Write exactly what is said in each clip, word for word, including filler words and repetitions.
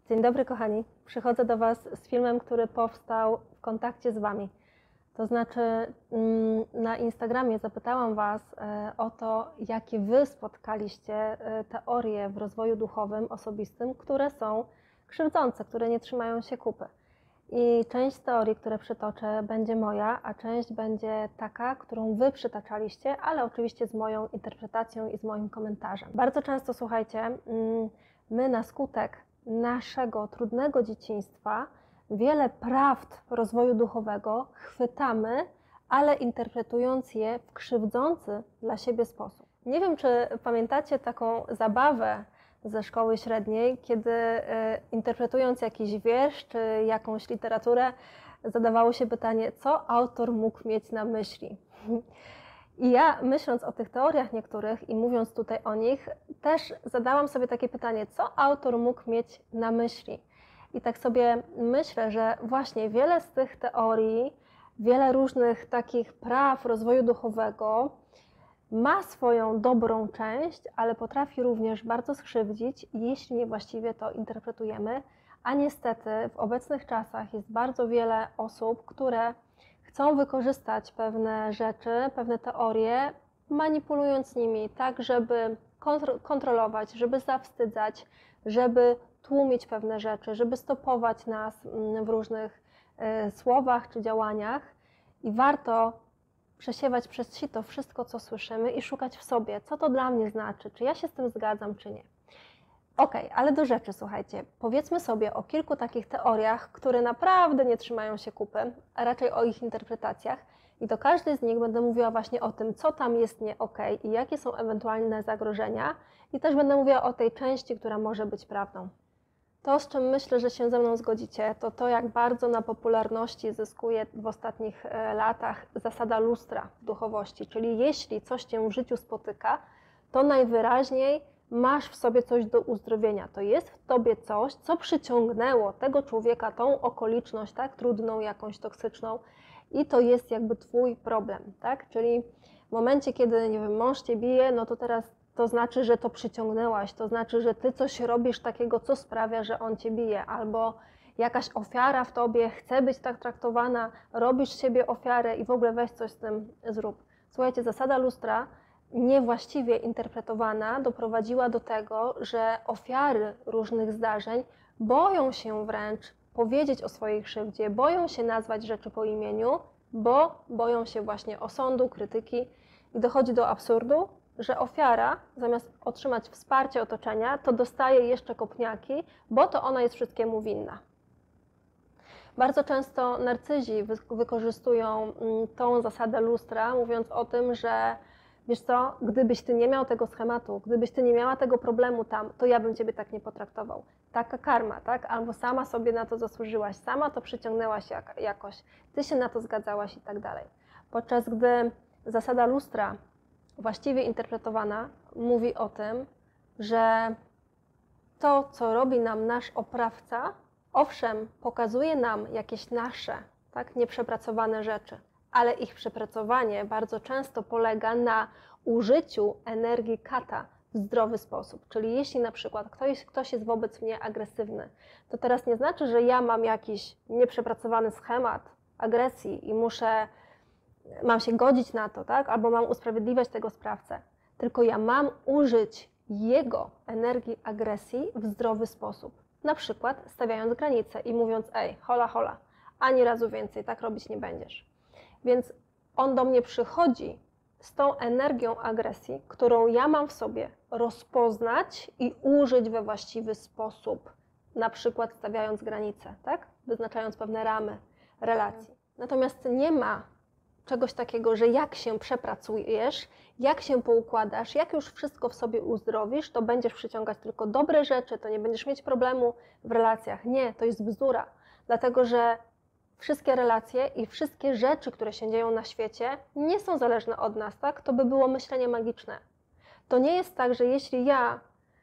Dzień dobry kochani, przychodzę do Was z filmem, który powstał w kontakcie z Wami. To znaczy na Instagramie zapytałam Was o to, jakie Wy spotkaliście teorie w rozwoju duchowym, osobistym, które są krzywdzące, które nie trzymają się kupy. I część teorii, które przytoczę, będzie moja, a część będzie taka, którą Wy przytaczaliście, ale oczywiście z moją interpretacją i z moim komentarzem. Bardzo często, słuchajcie, my na skutek naszego trudnego dzieciństwa wiele prawd rozwoju duchowego chwytamy, ale interpretując je w krzywdzący dla siebie sposób. Nie wiem, czy pamiętacie taką zabawę ze szkoły średniej, kiedy e, interpretując jakiś wiersz czy jakąś literaturę, zadawało się pytanie, co autor mógł mieć na myśli. I ja, myśląc o tych teoriach niektórych i mówiąc tutaj o nich, też zadałam sobie takie pytanie, co autor mógł mieć na myśli. I tak sobie myślę, że właśnie wiele z tych teorii, wiele różnych takich praw rozwoju duchowego ma swoją dobrą część, ale potrafi również bardzo skrzywdzić, jeśli niewłaściwie to interpretujemy. A niestety w obecnych czasach jest bardzo wiele osób, które chcą wykorzystać pewne rzeczy, pewne teorie, manipulując nimi tak, żeby kontrolować, żeby zawstydzać, żeby tłumić pewne rzeczy, żeby stopować nas w różnych słowach czy działaniach. I warto przesiewać przez sito wszystko, co słyszymy i szukać w sobie, co to dla mnie znaczy, czy ja się z tym zgadzam, czy nie. Ok, ale do rzeczy, słuchajcie, powiedzmy sobie o kilku takich teoriach, które naprawdę nie trzymają się kupy, a raczej o ich interpretacjach. I do każdej z nich będę mówiła właśnie o tym, co tam jest nie ok i jakie są ewentualne zagrożenia. I też będę mówiła o tej części, która może być prawdą. To, z czym myślę, że się ze mną zgodzicie, to to, jak bardzo na popularności zyskuje w ostatnich latach zasada lustra w duchowości. Czyli jeśli coś Cię w życiu spotyka, to najwyraźniej masz w sobie coś do uzdrowienia. To jest w Tobie coś, co przyciągnęło tego człowieka, tą okoliczność, tak, trudną, jakąś toksyczną i to jest jakby Twój problem, tak? Czyli w momencie, kiedy, nie wiem, mąż Cię bije, no to teraz to znaczy, że to przyciągnęłaś, to znaczy, że Ty coś robisz takiego, co sprawia, że on Cię bije, albo jakaś ofiara w Tobie chce być tak traktowana, robisz z siebie ofiarę i w ogóle weź coś z tym zrób. Słuchajcie, zasada lustra niewłaściwie interpretowana doprowadziła do tego, że ofiary różnych zdarzeń boją się wręcz powiedzieć o swojej krzywdzie, boją się nazwać rzeczy po imieniu, bo boją się właśnie osądu, krytyki i dochodzi do absurdu, że ofiara zamiast otrzymać wsparcie otoczenia, to dostaje jeszcze kopniaki, bo to ona jest wszystkiemu winna. Bardzo często narcyzi wykorzystują tą zasadę lustra, mówiąc o tym, że wiesz co, gdybyś ty nie miał tego schematu, gdybyś ty nie miała tego problemu tam, to ja bym ciebie tak nie potraktował. Taka karma, tak? Albo sama sobie na to zasłużyłaś, sama to przyciągnęłaś jak, jakoś, ty się na to zgadzałaś i tak dalej. Podczas gdy zasada lustra, właściwie interpretowana, mówi o tym, że to, co robi nam nasz oprawca, owszem, pokazuje nam jakieś nasze, tak, nieprzepracowane rzeczy, ale ich przepracowanie bardzo często polega na użyciu energii kata w zdrowy sposób. Czyli jeśli na przykład ktoś, ktoś jest wobec mnie agresywny, to teraz nie znaczy, że ja mam jakiś nieprzepracowany schemat agresji i muszę, mam się godzić na to, tak? Albo mam usprawiedliwiać tego sprawcę, tylko ja mam użyć jego energii agresji w zdrowy sposób. Na przykład stawiając granice i mówiąc, ej, hola, hola, ani razu więcej, tak robić nie będziesz. Więc on do mnie przychodzi z tą energią agresji, którą ja mam w sobie rozpoznać i użyć we właściwy sposób, na przykład stawiając granice, tak? Wyznaczając pewne ramy relacji. Natomiast nie ma czegoś takiego, że jak się przepracujesz, jak się poukładasz, jak już wszystko w sobie uzdrowisz, to będziesz przyciągać tylko dobre rzeczy, to nie będziesz mieć problemu w relacjach. Nie, to jest bzdura, dlatego że wszystkie relacje i wszystkie rzeczy, które się dzieją na świecie, nie są zależne od nas, tak? To by było myślenie magiczne. To nie jest tak, że jeśli ja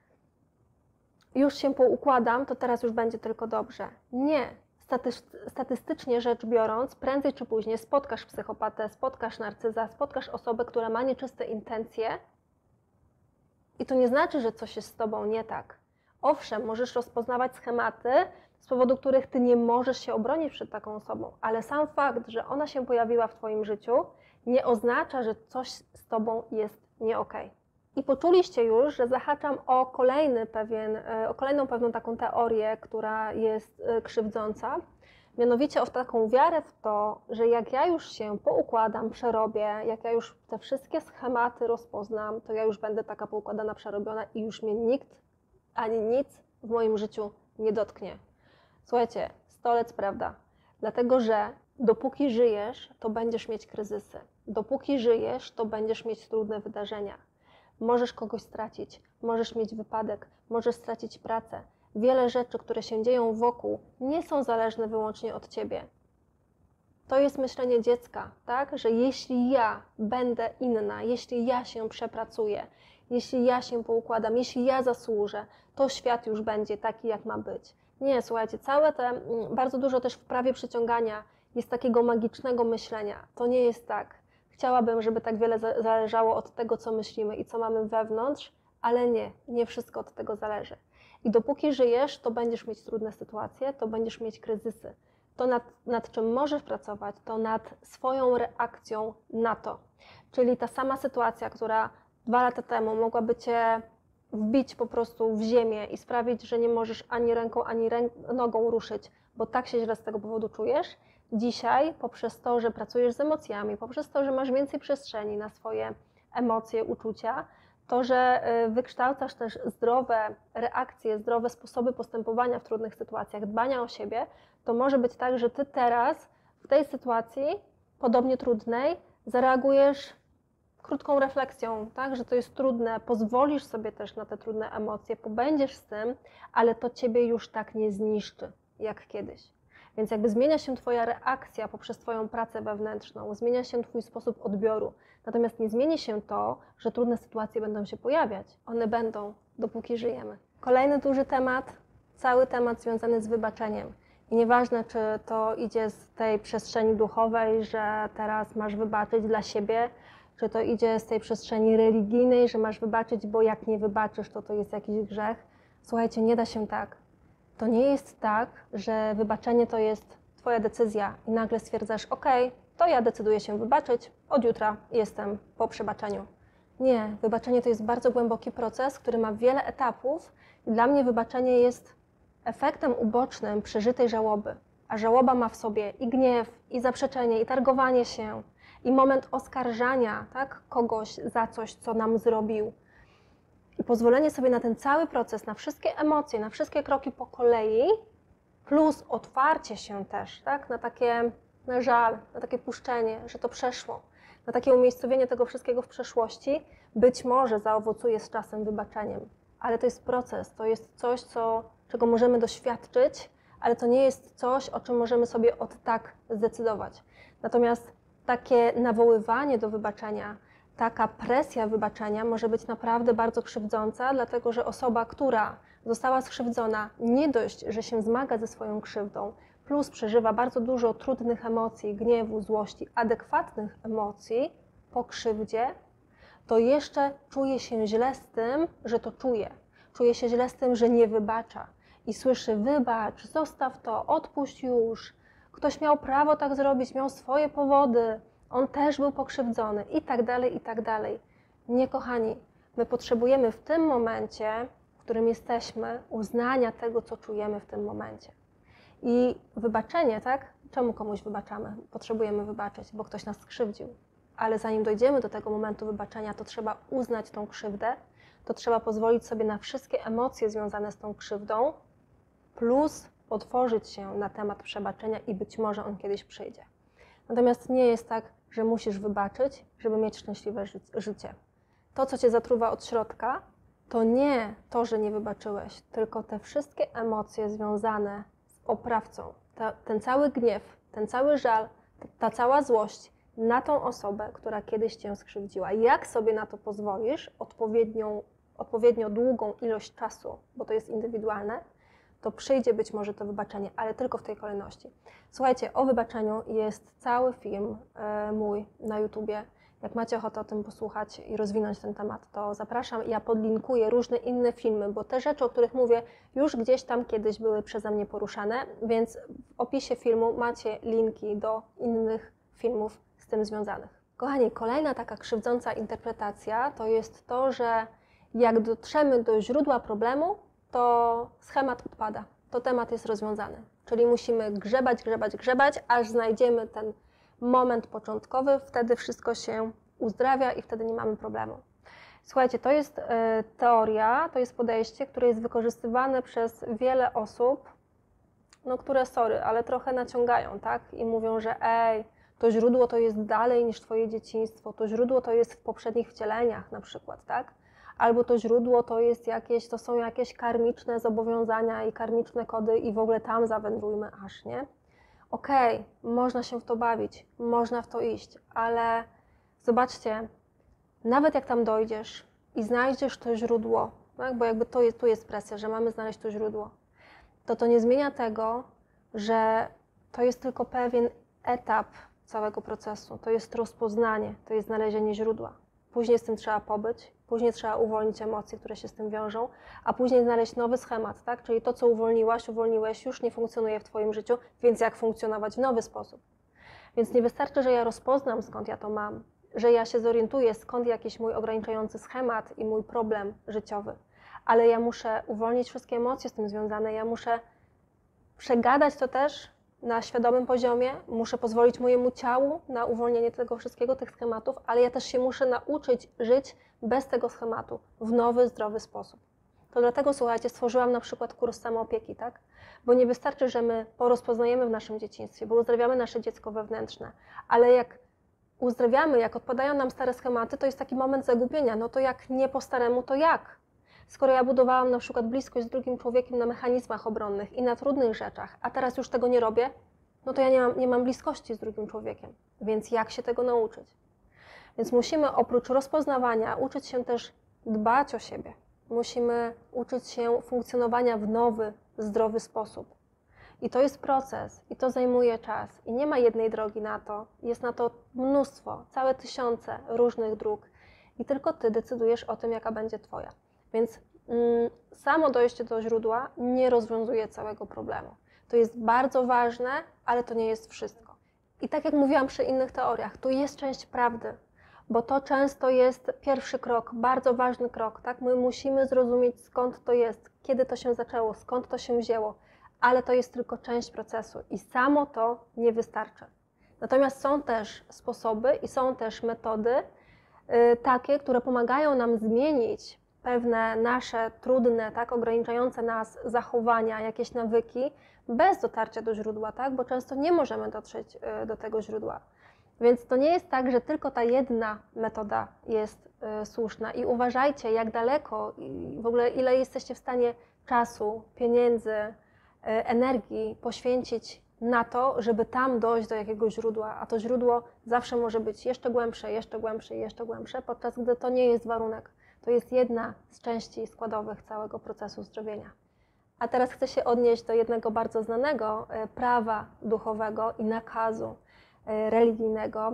już się poukładam, to teraz już będzie tylko dobrze. Nie. Statystycznie rzecz biorąc, prędzej czy później spotkasz psychopatę, spotkasz narcyza, spotkasz osobę, która ma nieczyste intencje i to nie znaczy, że coś jest z tobą nie tak. Owszem, możesz rozpoznawać schematy, z powodu których ty nie możesz się obronić przed taką osobą, ale sam fakt, że ona się pojawiła w twoim życiu, nie oznacza, że coś z tobą jest nie okej. I poczuliście już, że zahaczam o kolejny pewien, o kolejną pewną taką teorię, która jest krzywdząca, mianowicie o taką wiarę w to, że jak ja już się poukładam, przerobię, jak ja już te wszystkie schematy rozpoznam, to ja już będę taka poukładana, przerobiona i już mnie nikt ani nic w moim życiu nie dotknie. Słuchajcie, stolec prawda, dlatego że dopóki żyjesz, to będziesz mieć kryzysy. Dopóki żyjesz, to będziesz mieć trudne wydarzenia. Możesz kogoś stracić, możesz mieć wypadek, możesz stracić pracę. Wiele rzeczy, które się dzieją wokół, nie są zależne wyłącznie od ciebie. To jest myślenie dziecka, tak? Że jeśli ja będę inna, jeśli ja się przepracuję, jeśli ja się poukładam, jeśli ja zasłużę, to świat już będzie taki, jak ma być. Nie, słuchajcie, całe te, bardzo dużo też w prawie przyciągania jest takiego magicznego myślenia. To nie jest tak. Chciałabym, żeby tak wiele zależało od tego, co myślimy i co mamy wewnątrz, ale nie, nie wszystko od tego zależy. I dopóki żyjesz, to będziesz mieć trudne sytuacje, to będziesz mieć kryzysy. To nad, nad czym możesz pracować, to nad swoją reakcją na to. Czyli ta sama sytuacja, która dwa lata temu mogłaby cię wbić po prostu w ziemię i sprawić, że nie możesz ani ręką, ani rę nogą ruszyć, bo tak się źle z tego powodu czujesz. Dzisiaj poprzez to, że pracujesz z emocjami, poprzez to, że masz więcej przestrzeni na swoje emocje, uczucia, to, że wykształcasz też zdrowe reakcje, zdrowe sposoby postępowania w trudnych sytuacjach, dbania o siebie, to może być tak, że ty teraz w tej sytuacji, podobnie trudnej, zareagujesz krótką refleksją, tak, że to jest trudne, pozwolisz sobie też na te trudne emocje, pobędziesz z tym, ale to ciebie już tak nie zniszczy, jak kiedyś. Więc jakby zmienia się twoja reakcja poprzez twoją pracę wewnętrzną, zmienia się twój sposób odbioru. Natomiast nie zmieni się to, że trudne sytuacje będą się pojawiać. One będą, dopóki żyjemy. Kolejny duży temat, cały temat związany z wybaczeniem. I nieważne, czy to idzie z tej przestrzeni duchowej, że teraz masz wybaczyć dla siebie, czy to idzie z tej przestrzeni religijnej, że masz wybaczyć, bo jak nie wybaczysz, to to jest jakiś grzech. Słuchajcie, nie da się tak. To nie jest tak, że wybaczenie to jest twoja decyzja i nagle stwierdzasz, ok, to ja decyduję się wybaczyć, od jutra jestem po przebaczeniu. Nie, wybaczenie to jest bardzo głęboki proces, który ma wiele etapów i dla mnie wybaczenie jest efektem ubocznym przeżytej żałoby. A żałoba ma w sobie i gniew, i zaprzeczenie, i targowanie się, i moment oskarżania, tak, kogoś za coś, co nam zrobił. I pozwolenie sobie na ten cały proces, na wszystkie emocje, na wszystkie kroki po kolei, plus otwarcie się też, tak, na takie na żal, na takie puszczenie, że to przeszło, na takie umiejscowienie tego wszystkiego w przeszłości, być może zaowocuje z czasem wybaczeniem. Ale to jest proces, to jest coś, co, czego możemy doświadczyć, ale to nie jest coś, o czym możemy sobie od tak zdecydować. Natomiast takie nawoływanie do wybaczenia, taka presja wybaczenia może być naprawdę bardzo krzywdząca, dlatego że osoba, która została skrzywdzona, nie dość, że się zmaga ze swoją krzywdą, plus przeżywa bardzo dużo trudnych emocji, gniewu, złości, adekwatnych emocji po krzywdzie, to jeszcze czuje się źle z tym, że to czuje. Czuje się źle z tym, że nie wybacza. I słyszy, wybacz, zostaw to, odpuść już. Ktoś miał prawo tak zrobić, miał swoje powody, on też był pokrzywdzony i tak dalej, i tak dalej. Nie, kochani, my potrzebujemy w tym momencie, w którym jesteśmy, uznania tego, co czujemy w tym momencie. I wybaczenie, tak? Czemu komuś wybaczamy? Potrzebujemy wybaczyć, bo ktoś nas skrzywdził. Ale zanim dojdziemy do tego momentu wybaczenia, to trzeba uznać tą krzywdę, to trzeba pozwolić sobie na wszystkie emocje związane z tą krzywdą, plus otworzyć się na temat przebaczenia i być może on kiedyś przyjdzie. Natomiast nie jest tak, że musisz wybaczyć, żeby mieć szczęśliwe ży życie. To, co cię zatruwa od środka, to nie to, że nie wybaczyłeś, tylko te wszystkie emocje związane z oprawcą, ta, ten cały gniew, ten cały żal, ta, ta cała złość na tą osobę, która kiedyś cię skrzywdziła. Jak sobie na to pozwolisz, odpowiednią, odpowiednio długą ilość czasu, bo to jest indywidualne, to przyjdzie być może to wybaczenie, ale tylko w tej kolejności. Słuchajcie, o wybaczeniu jest cały film e, mój na YouTubie. Jak macie ochotę o tym posłuchać i rozwinąć ten temat, to zapraszam. Ja podlinkuję różne inne filmy, bo te rzeczy, o których mówię, już gdzieś tam kiedyś były przeze mnie poruszane, więc w opisie filmu macie linki do innych filmów z tym związanych. Kochani, kolejna taka krzywdząca interpretacja to jest to, że jak dotrzemy do źródła problemu, to schemat odpada, to temat jest rozwiązany. Czyli musimy grzebać, grzebać, grzebać, aż znajdziemy ten moment początkowy, wtedy wszystko się uzdrawia i wtedy nie mamy problemu. Słuchajcie, to jest y, teoria, to jest podejście, które jest wykorzystywane przez wiele osób, no które, sorry, ale trochę naciągają, tak? I mówią, że ej, to źródło to jest dalej niż twoje dzieciństwo, to źródło to jest w poprzednich wcieleniach na przykład, tak? Albo to źródło to jest jakieś, to są jakieś karmiczne zobowiązania i karmiczne kody i w ogóle tam zawędrujmy aż, nie? Okej, okay, można się w to bawić, można w to iść, ale zobaczcie, nawet jak tam dojdziesz i znajdziesz to źródło, tak? Bo jakby to jest, tu jest presja, że mamy znaleźć to źródło, to to nie zmienia tego, że to jest tylko pewien etap całego procesu, to jest rozpoznanie, to jest znalezienie źródła. Później z tym trzeba pobyć, później trzeba uwolnić emocje, które się z tym wiążą, a później znaleźć nowy schemat, tak? Czyli to, co uwolniłaś, uwolniłeś, już nie funkcjonuje w twoim życiu, więc jak funkcjonować w nowy sposób. Więc nie wystarczy, że ja rozpoznam, skąd ja to mam, że ja się zorientuję, skąd jakiś mój ograniczający schemat i mój problem życiowy, ale ja muszę uwolnić wszystkie emocje z tym związane, ja muszę przegadać to też na świadomym poziomie, muszę pozwolić mojemu ciału na uwolnienie tego wszystkiego, tych schematów, ale ja też się muszę nauczyć żyć bez tego schematu, w nowy, zdrowy sposób. To dlatego, słuchajcie, stworzyłam na przykład kurs samoopieki, tak? Bo nie wystarczy, że my porozpoznajemy w naszym dzieciństwie, bo uzdrawiamy nasze dziecko wewnętrzne, ale jak uzdrawiamy, jak odpadają nam stare schematy, to jest taki moment zagubienia, no to jak nie po staremu, to jak? Skoro ja budowałam na przykład bliskość z drugim człowiekiem na mechanizmach obronnych i na trudnych rzeczach, a teraz już tego nie robię, no to ja nie mam, nie mam bliskości z drugim człowiekiem. Więc jak się tego nauczyć? Więc musimy oprócz rozpoznawania uczyć się też dbać o siebie. Musimy uczyć się funkcjonowania w nowy, zdrowy sposób. I to jest proces, i to zajmuje czas. I nie ma jednej drogi na to. Jest na to mnóstwo, całe tysiące różnych dróg. I tylko ty decydujesz o tym, jaka będzie twoja. Więc mm, samo dojście do źródła nie rozwiązuje całego problemu. To jest bardzo ważne, ale to nie jest wszystko. I tak jak mówiłam przy innych teoriach, tu jest część prawdy, bo to często jest pierwszy krok, bardzo ważny krok, tak? My musimy zrozumieć, skąd to jest, kiedy to się zaczęło, skąd to się wzięło, ale to jest tylko część procesu i samo to nie wystarczy. Natomiast są też sposoby i są też metody y, takie, które pomagają nam zmienić pewne nasze trudne, tak, ograniczające nas zachowania, jakieś nawyki, bez dotarcia do źródła, tak, bo często nie możemy dotrzeć y, do tego źródła. Więc to nie jest tak, że tylko ta jedna metoda jest y, słuszna i uważajcie, jak daleko i w ogóle ile jesteście w stanie czasu, pieniędzy, y, energii poświęcić na to, żeby tam dojść do jakiegoś źródła, a to źródło zawsze może być jeszcze głębsze, jeszcze głębsze, jeszcze głębsze, podczas gdy to nie jest warunek. To jest jedna z części składowych całego procesu zdrowienia. A teraz chcę się odnieść do jednego bardzo znanego y, prawa duchowego i nakazu religijnego,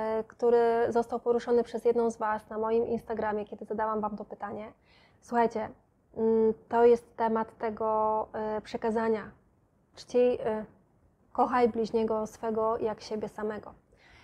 który został poruszony przez jedną z Was na moim Instagramie, kiedy zadałam Wam to pytanie. Słuchajcie, to jest temat tego przekazania. Czci, kochaj bliźniego swego jak siebie samego.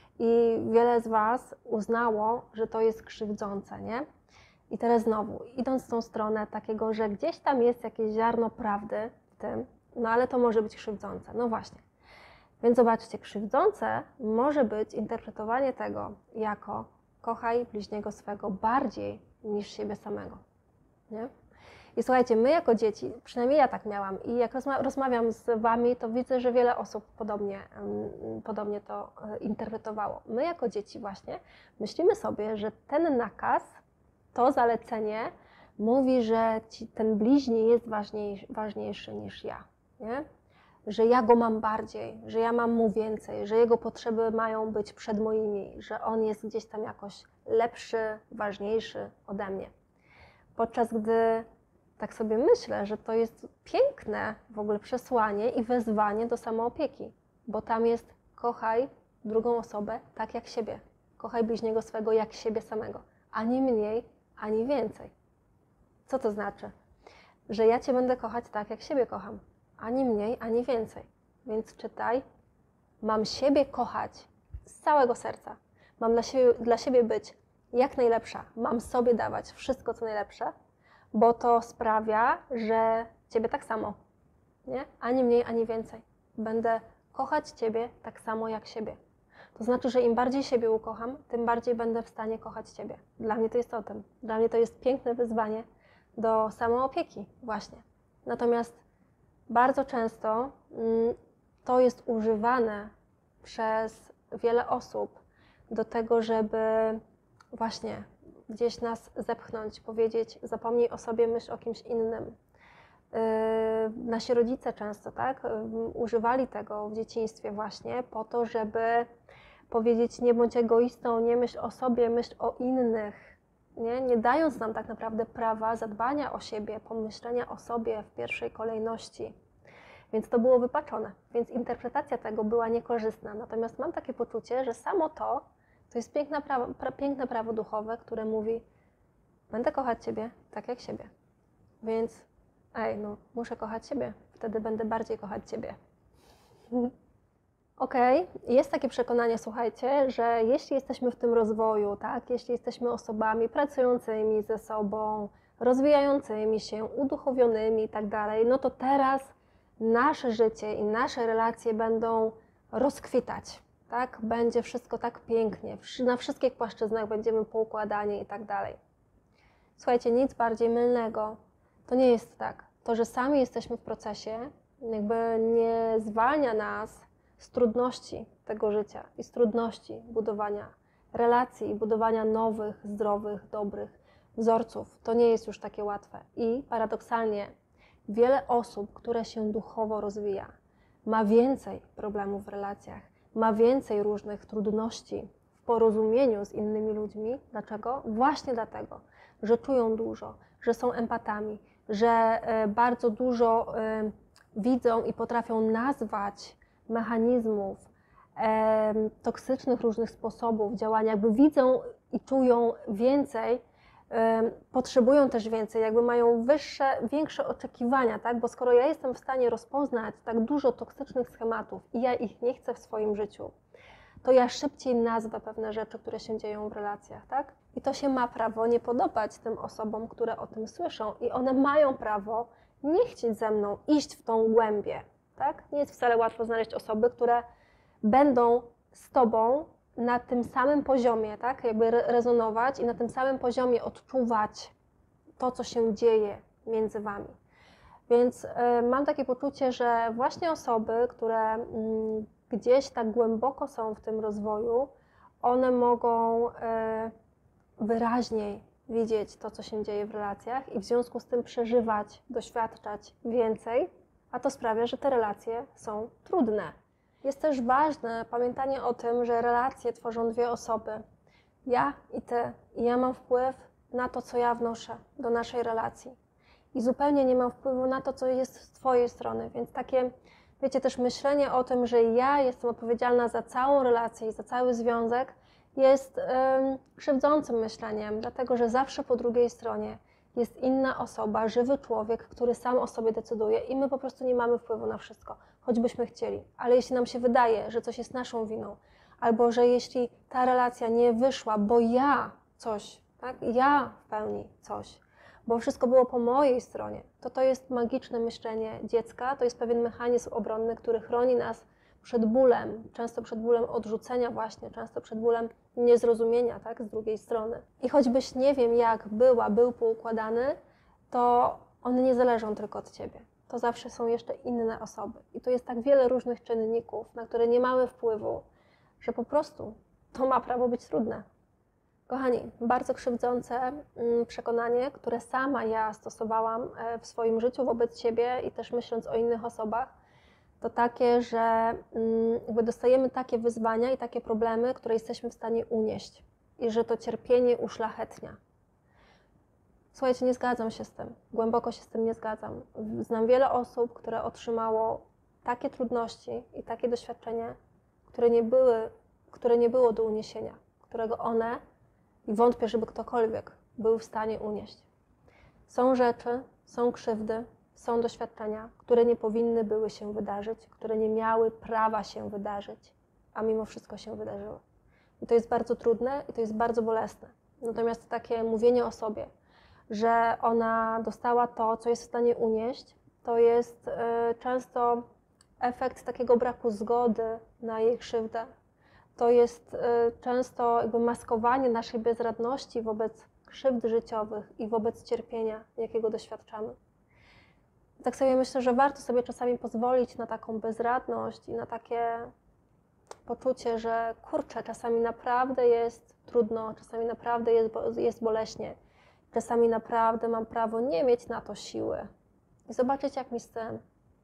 I wiele z Was uznało, że to jest krzywdzące, nie? I teraz znowu, idąc w tą stronę takiego, że gdzieś tam jest jakieś ziarno prawdy w tym, no ale to może być krzywdzące. No właśnie. Więc zobaczcie, krzywdzące może być interpretowanie tego jako kochaj bliźniego swego bardziej niż siebie samego. Nie? I słuchajcie, my jako dzieci, przynajmniej ja tak miałam i jak rozma rozmawiam z Wami, to widzę, że wiele osób podobnie, um, podobnie to um, interpretowało. My jako dzieci właśnie myślimy sobie, że ten nakaz, to zalecenie mówi, że ci, ten bliźni jest ważniejszy, ważniejszy niż ja. Nie? Że ja go mam bardziej, że ja mam mu więcej, że jego potrzeby mają być przed moimi, że on jest gdzieś tam jakoś lepszy, ważniejszy ode mnie. Podczas gdy tak sobie myślę, że to jest piękne w ogóle przesłanie i wezwanie do samoopieki, bo tam jest kochaj drugą osobę tak jak siebie. Kochaj bliźniego swego jak siebie samego. Ani mniej, ani więcej. Co to znaczy? Że ja Cię będę kochać tak, jak siebie kocham. Ani mniej, ani więcej. Więc czytaj. Mam siebie kochać z całego serca. Mam dla siebie, dla siebie być jak najlepsza. Mam sobie dawać wszystko, co najlepsze, bo to sprawia, że Ciebie tak samo. Nie? Ani mniej, ani więcej. Będę kochać Ciebie tak samo jak siebie. To znaczy, że im bardziej siebie ukocham, tym bardziej będę w stanie kochać Ciebie. Dla mnie to jest o tym. Dla mnie to jest piękne wyzwanie do samoopieki właśnie. Natomiast bardzo często mm, to jest używane przez wiele osób do tego, żeby właśnie gdzieś nas zepchnąć, powiedzieć, zapomnij o sobie, myśl o kimś innym. Yy, nasi rodzice często, tak, yy, używali tego w dzieciństwie właśnie po to, żeby powiedzieć, nie bądź egoistą, nie myśl o sobie, myśl o innych, nie, nie dając nam tak naprawdę prawa zadbania o siebie, pomyślenia o sobie w pierwszej kolejności. Więc to było wypaczone, więc interpretacja tego była niekorzystna. Natomiast mam takie poczucie, że samo to, to jest piękne prawo, pra, piękne prawo duchowe, które mówi, będę kochać Ciebie tak jak siebie. Więc ej, no muszę kochać siebie, wtedy będę bardziej kochać Ciebie. Okej, okay. Jest takie przekonanie, słuchajcie, że jeśli jesteśmy w tym rozwoju, tak, jeśli jesteśmy osobami pracującymi ze sobą, rozwijającymi się, uduchowionymi i tak dalej, no to teraz nasze życie i nasze relacje będą rozkwitać, tak? Będzie wszystko tak pięknie, na wszystkich płaszczyznach będziemy poukładani i tak dalej. Słuchajcie, nic bardziej mylnego. To nie jest tak. To, że sami jesteśmy w procesie, jakby nie zwalnia nas z trudności tego życia i z trudności budowania relacji, budowania nowych, zdrowych, dobrych wzorców. To nie jest już takie łatwe. I paradoksalnie wiele osób, które się duchowo rozwija, ma więcej problemów w relacjach, ma więcej różnych trudności w porozumieniu z innymi ludźmi. Dlaczego? Właśnie dlatego, że czują dużo, że są empatami, że bardzo dużo widzą i potrafią nazwać mechanizmów, toksycznych różnych sposobów działania, jakby widzą i czują więcej, potrzebują też więcej, jakby mają wyższe, większe oczekiwania, tak? Bo skoro ja jestem w stanie rozpoznać tak dużo toksycznych schematów i ja ich nie chcę w swoim życiu, to ja szybciej nazwę pewne rzeczy, które się dzieją w relacjach, tak? I to się ma prawo nie podobać tym osobom, które o tym słyszą i one mają prawo nie chcieć ze mną iść w tą głębię, tak? Nie jest wcale łatwo znaleźć osoby, które będą z Tobą na tym samym poziomie, tak? Jakby rezonować i na tym samym poziomie odczuwać to, co się dzieje między Wami. Więc y, mam takie poczucie, że właśnie osoby, które y, gdzieś tak głęboko są w tym rozwoju, one mogą y, wyraźniej widzieć to, co się dzieje w relacjach i w związku z tym przeżywać, doświadczać więcej, a to sprawia, że te relacje są trudne. Jest też ważne pamiętanie o tym, że relacje tworzą dwie osoby. Ja i Ty. I ja mam wpływ na to, co ja wnoszę do naszej relacji. I zupełnie nie mam wpływu na to, co jest z Twojej strony. Więc takie, wiecie, też myślenie o tym, że ja jestem odpowiedzialna za całą relację i za cały związek, jest ym, krzywdzącym myśleniem, dlatego że zawsze po drugiej stronie jest inna osoba, żywy człowiek, który sam o sobie decyduje i my po prostu nie mamy wpływu na wszystko, choćbyśmy chcieli. Ale jeśli nam się wydaje, że coś jest naszą winą, albo że jeśli ta relacja nie wyszła, bo ja coś, tak, ja w pełni coś, bo wszystko było po mojej stronie, to to jest magiczne myślenie dziecka, to jest pewien mechanizm obronny, który chroni nas przed bólem, często przed bólem odrzucenia właśnie, często przed bólem niezrozumienia, tak, z drugiej strony. I choćbyś nie wiem jak była, był poukładany, to one nie zależą tylko od Ciebie. To zawsze są jeszcze inne osoby. I tu jest tak wiele różnych czynników, na które nie mamy wpływu, że po prostu to ma prawo być trudne. Kochani, bardzo krzywdzące przekonanie, które sama ja stosowałam w swoim życiu wobec siebie i też myśląc o innych osobach, to takie, że jakby dostajemy takie wyzwania i takie problemy, które jesteśmy w stanie unieść i że to cierpienie uszlachetnia. Słuchajcie, nie zgadzam się z tym, głęboko się z tym nie zgadzam. Znam wiele osób, które otrzymało takie trudności i takie doświadczenie, które nie były, które nie było do uniesienia, którego one, i wątpię, żeby ktokolwiek był w stanie unieść. Są rzeczy, są krzywdy, są doświadczenia, które nie powinny były się wydarzyć, które nie miały prawa się wydarzyć, a mimo wszystko się wydarzyły. I to jest bardzo trudne i to jest bardzo bolesne. Natomiast takie mówienie o sobie, że ona dostała to, co jest w stanie unieść, to jest y, często efekt takiego braku zgody na jej krzywdę. To jest y, często jakby maskowanie naszej bezradności wobec krzywd życiowych i wobec cierpienia, jakiego doświadczamy. Tak sobie myślę, że warto sobie czasami pozwolić na taką bezradność i na takie poczucie, że kurczę, czasami naprawdę jest trudno, czasami naprawdę jest, jest boleśnie, czasami naprawdę mam prawo nie mieć na to siły i zobaczyć, jak mi z tym,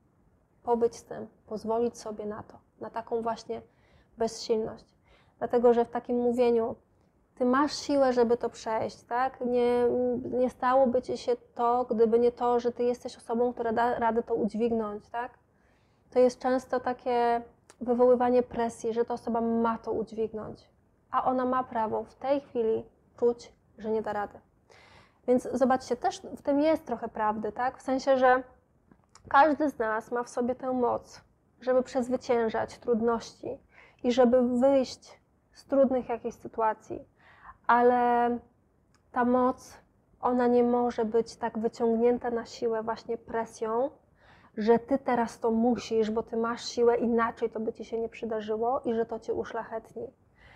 pobyć z tym, pozwolić sobie na to, na taką właśnie bezsilność. Dlatego, że w takim mówieniu ty masz siłę, żeby to przejść, tak? Nie, nie stałoby ci się to, gdyby nie to, że ty jesteś osobą, która da radę to udźwignąć, tak? To jest często takie wywoływanie presji, że ta osoba ma to udźwignąć, a ona ma prawo w tej chwili czuć, że nie da rady. Więc zobaczcie, też w tym jest trochę prawdy, tak? W sensie, że każdy z nas ma w sobie tę moc, żeby przezwyciężać trudności i żeby wyjść z trudnych jakichś sytuacji, ale ta moc, ona nie może być tak wyciągnięta na siłę właśnie presją, że ty teraz to musisz, bo ty masz siłę, inaczej to by ci się nie przydarzyło i że to cię uszlachetni.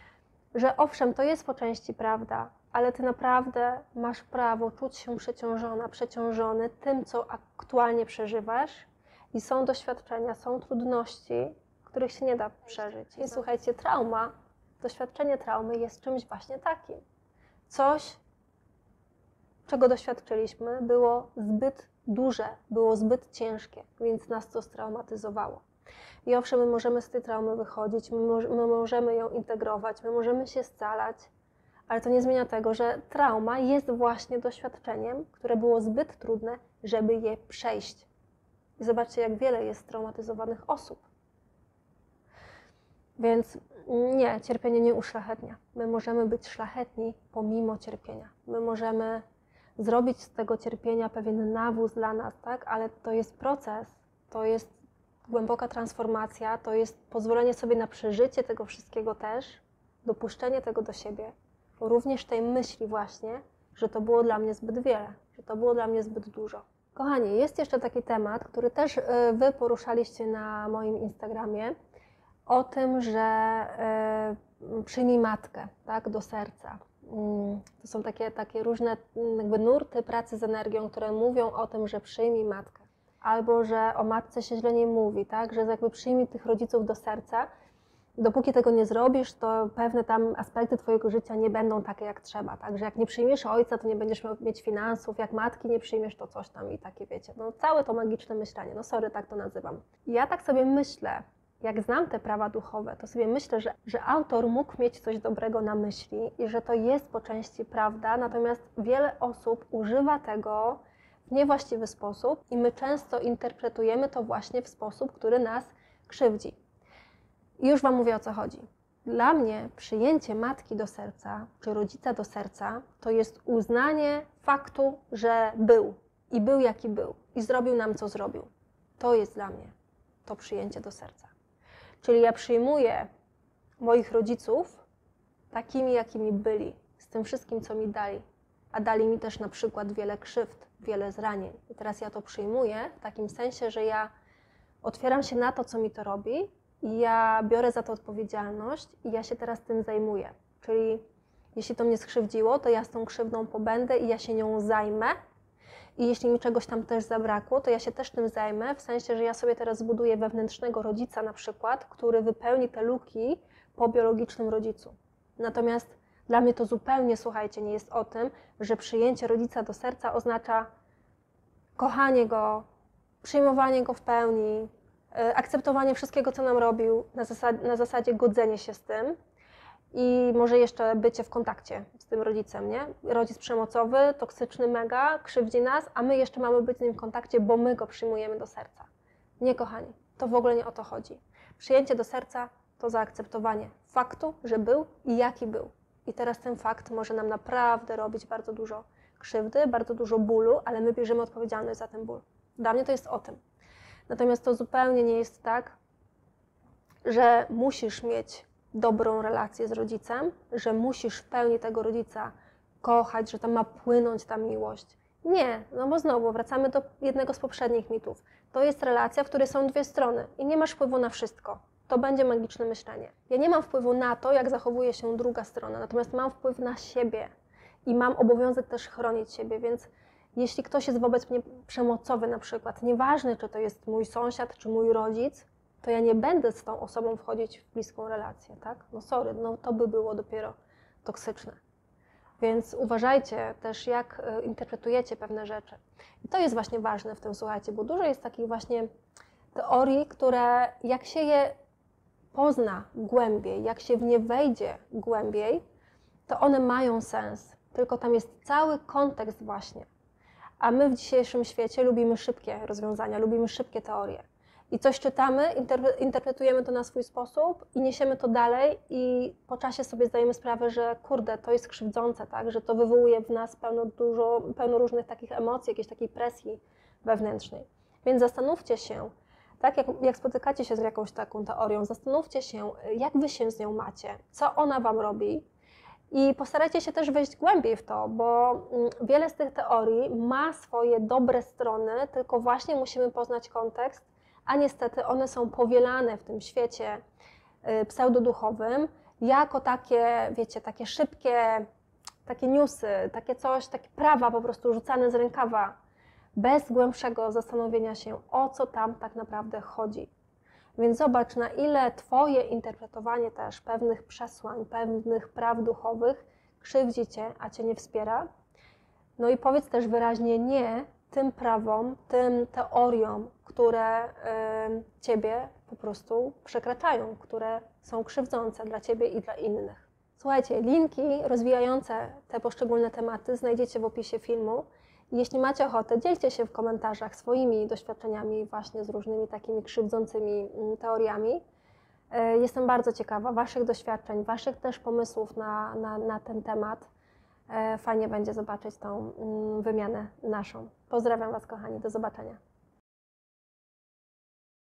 Że owszem, to jest po części prawda, ale ty naprawdę masz prawo czuć się przeciążona, przeciążony tym, co aktualnie przeżywasz i są doświadczenia, są trudności, których się nie da przeżyć. I słuchajcie, trauma, doświadczenie traumy jest czymś właśnie takim. Coś, czego doświadczyliśmy, było zbyt duże, było zbyt ciężkie, więc nas to straumatyzowało. I owszem, my możemy z tej traumy wychodzić, my, mo my możemy ją integrować, my możemy się scalać, ale to nie zmienia tego, że trauma jest właśnie doświadczeniem, które było zbyt trudne, żeby je przejść. I zobaczcie, jak wiele jest traumatyzowanych osób. Więc nie, cierpienie nie uszlachetnia. My możemy być szlachetni pomimo cierpienia. My możemy zrobić z tego cierpienia pewien nawóz dla nas, tak? Ale to jest proces, to jest głęboka transformacja, to jest pozwolenie sobie na przeżycie tego wszystkiego też, dopuszczenie tego do siebie, również tej myśli właśnie, że to było dla mnie zbyt wiele, że to było dla mnie zbyt dużo. Kochani, jest jeszcze taki temat, który też wy poruszaliście na moim Instagramie, o tym, że y, przyjmij matkę, tak, do serca. Y, to są takie, takie różne jakby nurty pracy z energią, które mówią o tym, że przyjmij matkę. Albo, że o matce się źle nie mówi, tak, że jakby przyjmij tych rodziców do serca. Dopóki tego nie zrobisz, to pewne tam aspekty twojego życia nie będą takie jak trzeba, tak, że jak nie przyjmiesz ojca, to nie będziesz miał, mieć finansów, jak matki nie przyjmiesz, to coś tam i takie wiecie. No całe to magiczne myślenie, no sorry, tak to nazywam. I ja tak sobie myślę, jak znam te prawa duchowe, to sobie myślę, że, że autor mógł mieć coś dobrego na myśli i że to jest po części prawda, natomiast wiele osób używa tego w niewłaściwy sposób i my często interpretujemy to właśnie w sposób, który nas krzywdzi. I już wam mówię, o co chodzi. Dla mnie przyjęcie matki do serca, czy rodzica do serca, to jest uznanie faktu, że był i był jaki był i zrobił nam, co zrobił. To jest dla mnie to przyjęcie do serca. Czyli ja przyjmuję moich rodziców takimi, jakimi byli, z tym wszystkim, co mi dali. A dali mi też na przykład wiele krzywd, wiele zranień. I teraz ja to przyjmuję w takim sensie, że ja otwieram się na to, co mi to robi i ja biorę za to odpowiedzialność i ja się teraz tym zajmuję. Czyli jeśli to mnie skrzywdziło, to ja z tą krzywdą pobędę i ja się nią zajmę. I jeśli mi czegoś tam też zabrakło, to ja się też tym zajmę, w sensie, że ja sobie teraz zbuduję wewnętrznego rodzica na przykład, który wypełni te luki po biologicznym rodzicu. Natomiast dla mnie to zupełnie, słuchajcie, nie jest o tym, że przyjęcie rodzica do serca oznacza kochanie go, przyjmowanie go w pełni, akceptowanie wszystkiego, co nam robił, na zasadzie, na zasadzie godzenie się z tym i może jeszcze bycie w kontakcie z tym rodzicem, nie? Rodzic przemocowy, toksyczny mega, krzywdzi nas, a my jeszcze mamy być z nim w kontakcie, bo my go przyjmujemy do serca. Nie, kochani, to w ogóle nie o to chodzi. Przyjęcie do serca to zaakceptowanie faktu, że był i jaki był. I teraz ten fakt może nam naprawdę robić bardzo dużo krzywdy, bardzo dużo bólu, ale my bierzemy odpowiedzialność za ten ból. Dla mnie to jest o tym. Natomiast to zupełnie nie jest tak, że musisz mieć dobrą relację z rodzicem, że musisz w pełni tego rodzica kochać, że tam ma płynąć ta miłość. Nie, no bo znowu wracamy do jednego z poprzednich mitów. To jest relacja, w której są dwie strony i nie masz wpływu na wszystko. To będzie magiczne myślenie. Ja nie mam wpływu na to, jak zachowuje się druga strona, natomiast mam wpływ na siebie i mam obowiązek też chronić siebie, więc jeśli ktoś jest wobec mnie przemocowy na przykład, nieważne czy to jest mój sąsiad, czy mój rodzic, to ja nie będę z tą osobą wchodzić w bliską relację, tak? No sorry, no to by było dopiero toksyczne. Więc uważajcie też, jak interpretujecie pewne rzeczy. I to jest właśnie ważne w tym, słuchajcie, bo dużo jest takich właśnie teorii, które jak się je pozna głębiej, jak się w nie wejdzie głębiej, to one mają sens, tylko tam jest cały kontekst właśnie. A my w dzisiejszym świecie lubimy szybkie rozwiązania, lubimy szybkie teorie. I coś czytamy, interpretujemy to na swój sposób i niesiemy to dalej i po czasie sobie zdajemy sprawę, że kurde, to jest krzywdzące, tak? Że to wywołuje w nas pełno, dużo, pełno różnych takich emocji, jakiejś takiej presji wewnętrznej. Więc zastanówcie się, tak jak, jak spotykacie się z jakąś taką teorią, zastanówcie się, jak wy się z nią macie, co ona wam robi i postarajcie się też wejść głębiej w to, bo wiele z tych teorii ma swoje dobre strony, tylko właśnie musimy poznać kontekst, a niestety one są powielane w tym świecie pseudoduchowym jako takie, wiecie, takie szybkie, takie newsy, takie coś, takie prawa po prostu rzucane z rękawa, bez głębszego zastanowienia się, o co tam tak naprawdę chodzi. Więc zobacz, na ile Twoje interpretowanie też pewnych przesłań, pewnych praw duchowych krzywdzi Cię, a Cię nie wspiera. No i powiedz też wyraźnie nie tym prawom, tym teoriom, które y, Ciebie po prostu przekraczają, które są krzywdzące dla Ciebie i dla innych. Słuchajcie, linki rozwijające te poszczególne tematy znajdziecie w opisie filmu. Jeśli macie ochotę, dzielcie się w komentarzach swoimi doświadczeniami właśnie z różnymi takimi krzywdzącymi teoriami. Jestem bardzo ciekawa Waszych doświadczeń, Waszych też pomysłów na, na, na ten temat. Fajnie będzie zobaczyć tą wymianę naszą. Pozdrawiam Was, kochani, do zobaczenia.